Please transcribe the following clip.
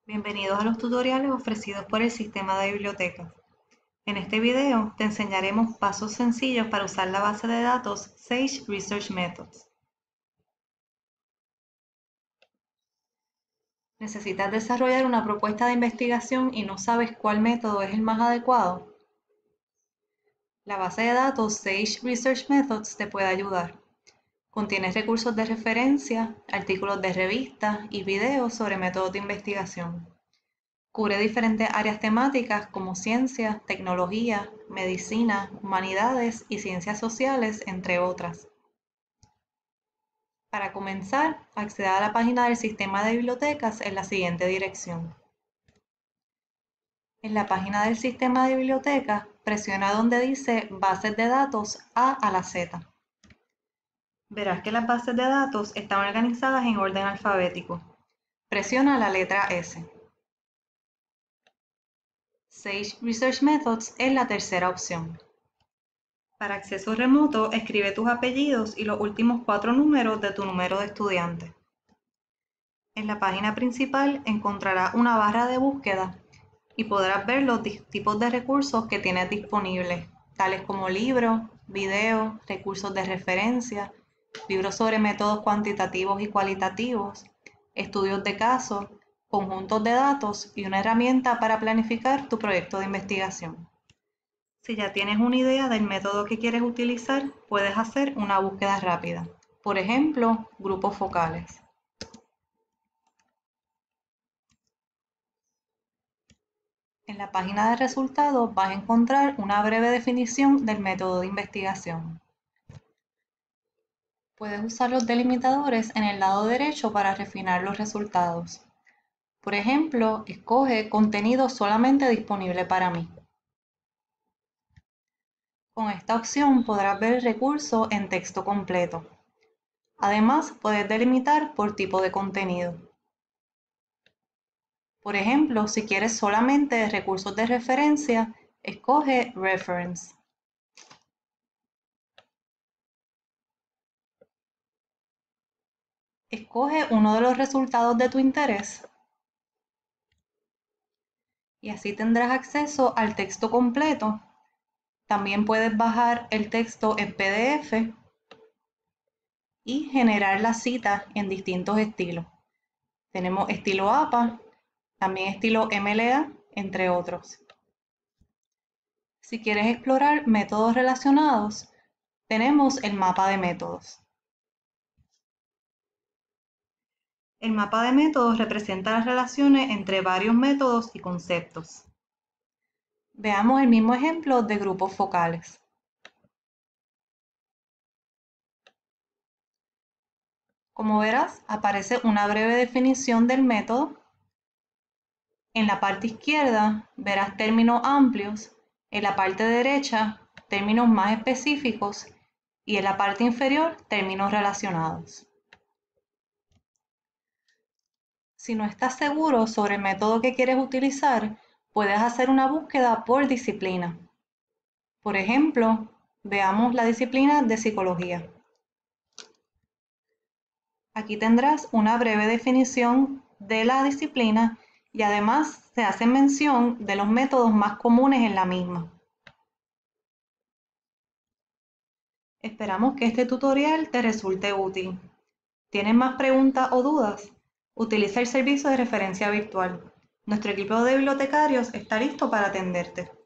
Bienvenidos a los tutoriales ofrecidos por el sistema de bibliotecas. En este video te enseñaremos pasos sencillos para usar la base de datos Sage Research Methods. ¿Necesitas desarrollar una propuesta de investigación y no sabes cuál método es el más adecuado? La base de datos Sage Research Methods te puede ayudar. Contiene recursos de referencia, artículos de revistas y videos sobre métodos de investigación. Cubre diferentes áreas temáticas como ciencia, tecnología, medicina, humanidades y ciencias sociales, entre otras. Para comenzar, acceda a la página del sistema de bibliotecas en la siguiente dirección. En la página del sistema de bibliotecas, presiona donde dice Bases de datos A a la Z. Verás que las bases de datos están organizadas en orden alfabético. Presiona la letra S. Sage Research Methods es la tercera opción. Para acceso remoto, escribe tus apellidos y los últimos 4 números de tu número de estudiante. En la página principal encontrarás una barra de búsqueda y podrás ver los tipos de recursos que tienes disponibles, tales como libros, videos, recursos de referencia, libros sobre métodos cuantitativos y cualitativos, estudios de casos, conjuntos de datos y una herramienta para planificar tu proyecto de investigación. Si ya tienes una idea del método que quieres utilizar, puedes hacer una búsqueda rápida. Por ejemplo, grupos focales. En la página de resultados vas a encontrar una breve definición del método de investigación. Puedes usar los delimitadores en el lado derecho para refinar los resultados. Por ejemplo, escoge contenido solamente disponible para mí. Con esta opción podrás ver el recurso en texto completo. Además, puedes delimitar por tipo de contenido. Por ejemplo, si quieres solamente recursos de referencia, escoge Reference. Escoge uno de los resultados de tu interés y así tendrás acceso al texto completo. También puedes bajar el texto en PDF y generar las citas en distintos estilos. Tenemos estilo APA, también estilo MLA, entre otros. Si quieres explorar métodos relacionados, tenemos el mapa de métodos. El mapa de métodos representa las relaciones entre varios métodos y conceptos. Veamos el mismo ejemplo de grupos focales. Como verás, aparece una breve definición del método. En la parte izquierda verás términos amplios, en la parte derecha términos más específicos y en la parte inferior términos relacionados. Si no estás seguro sobre el método que quieres utilizar, puedes hacer una búsqueda por disciplina. Por ejemplo, veamos la disciplina de psicología. Aquí tendrás una breve definición de la disciplina y además se hace mención de los métodos más comunes en la misma. Esperamos que este tutorial te resulte útil. ¿Tienes más preguntas o dudas? Utiliza el servicio de referencia virtual. Nuestro equipo de bibliotecarios está listo para atenderte.